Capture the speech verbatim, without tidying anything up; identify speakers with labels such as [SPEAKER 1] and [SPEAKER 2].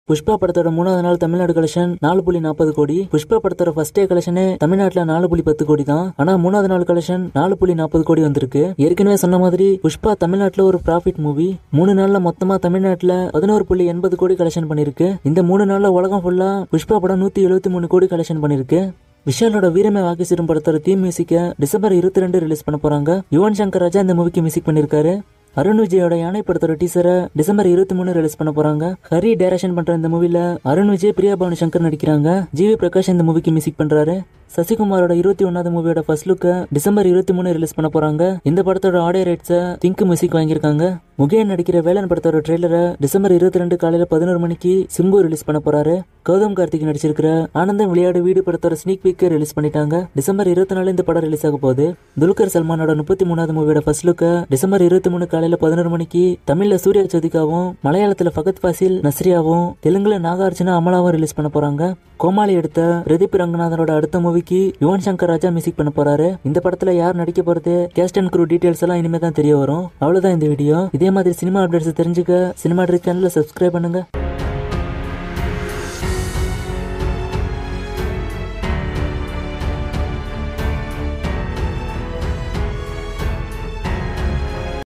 [SPEAKER 1] புஷ்பா படத்தோட மூணாவது நாள் தமிழ்நாடு கலெக்ஷன் நாலு புள்ளி நாற்பது கோடி. புஷ்பா படத்தோட ஃபர்ஸ்ட் டே கலெக்ஷனே தமிழ்நாட்டுல நாலு புள்ளி பத்து கோடி தான். ஆனா மூணாவது நாள் கலெக்ஷன் நாலு புள்ளி நாற்பது கோடி வந்திருக்கு. ஏற்கனவே சொன்ன மாதிரி புஷ்பா தமிழ்நாட்டுல ஒரு ப்ராஃபிட் மூவி. மூணு நாள்ல மொத்தமா தமிழ்நாட்டுல பதினோரு புள்ளி எண்பது கோடி கலெக்ஷன் பண்ணிருக்கு. இந்த மூணு நாள்ல உலகம் ஃபுல்லா புஷ்பா படம் நூத்தி எழுபத்தி மூணு கோடி கலெக்ஷன் பண்ணிருக்கு. விஷாலோட வீரமே வாக்கிசிடும் படத்தோட தீம் மியூசிக்க டிசம்பர் இருபத்தி ரெண்டு ரிலீஸ் பண்ண போறாங்க. யுவன் சங்கர் ராஜா இந்த மூவிக்கு மியூசிக் பண்ணிருக்காரு. அருண் விஜயோட யானை படத்தோட டீசரை டிசம்பர் இருபத்தி மூணு ரிலீஸ் பண்ண போறாங்க. ஹரி டைரக்ஷன் பண்ற இந்த மூவில அருண் விஜய், பிரியா பவானி சங்கர் நடிக்கிறாங்க. ஜிவி பிரகாஷ் இந்த மூவிக்கு மியூசிக் பண்றாரு. சசிகுமாரோட இருபத்தி ஒன்னாவது மூவியோட ஃபர்ஸ்ட் லுக்க டிசம்பர் இருபத்தி மூணு ரிலீஸ் பண்ண போறாங்க. இந்த படத்தோட ஆடியோ ரைட்ஸ திங்க் மியூசிக் வாங்கியிருக்காங்க. முகேன் நடிக்கிற வேலன் படத்தோட ட்ரெய்லரை டிசம்பர் இருபத்தி ரெண்டு காலையில பதினோரு மணிக்கு சிம்பு ரிலீஸ் பண்ண போறாரு. கௌதம் கார்த்திக் நடிச்சிருக்கிற ஆனந்தம் விளையாடு வீடு படத்தோட ஸ்னீக் பீக் ரிலீஸ் பண்ணிட்டாங்க. டிசம்பர் இருபத்தி நாலு இந்த படம் ரிலீஸ் ஆக போகுது. துல்கர் சல்மானோட முப்பத்தி மூணாவது மூவியோட ஃபர்ஸ்ட் லுக்க டிசம்பர் இருபத்தி மூணு காலையில பதினோரு மணிக்கு தமிழ்ல சூர்யா ஜோதிகாவும், மலையாளத்துல ஃபகத் ஃபாசில், நஸ்ரியாவும், தெலுங்குல நாகார்ஜுனா, அமலாவும் ரிலீஸ் பண்ண போறாங்க. கோமாளி எடுத்த பிரதீப் ரங்கநாதனோட அடுத்த மூவிக்கு யுவன் சங்கர் ராஜா மியூசிக் பண்ண போறாரு. இந்த படத்துல யார் நடிக்க போறது, கேஸ்ட் அண்ட் க்ரூ டீடைல்ஸ் எல்லாம் இனிமே தான் தெரிய வரும். அவ்வளவுதான் இந்த வீடியோ. இதே மாதிரி சினிமா அப்டேட்ஸ் தெரிஞ்சுக்க சினிமா ட்ரிக் சேனலை சப்ஸ்கிரைப் பண்ணுங்க.